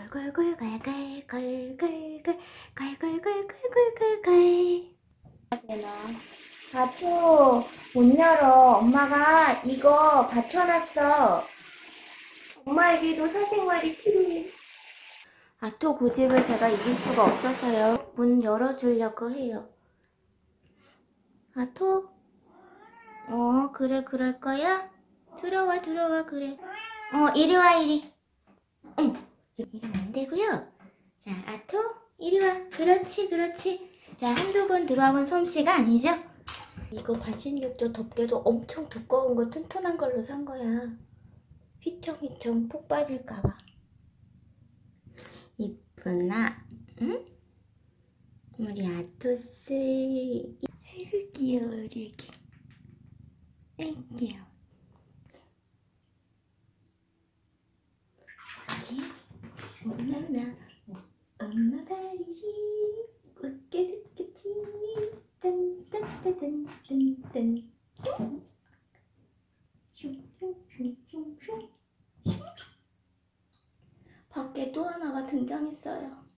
아토 못 열어. 엄마가 이거 받쳐놨어. 엄마에게도 사생활이 필요해. 아토 고집을 제가 이길 수가 없어서요. 문 열어주려고 해요. 아토? 그래, 그럴 거야? 들어와, 그래. 이리 와, 이리. 이러면 안 되고요. 자, 아토, 이리 와. 그렇지. 자, 한두 번 들어와 본 솜씨가 아니죠? 이거 반신욕조 덮개도 엄청 두꺼운 거 튼튼한 걸로 산 거야. 휘청휘청 푹 빠질까봐. 이쁘나? 응? 우리 아토스. 아이고 귀여워, 우리 애기. 아이고 귀여워. 엄마나 엄마 발이지 웃게 듣겠지. 딴딴따단딴딴 슝슝슝슝슝. 밖에 또 하나가 등장했어요.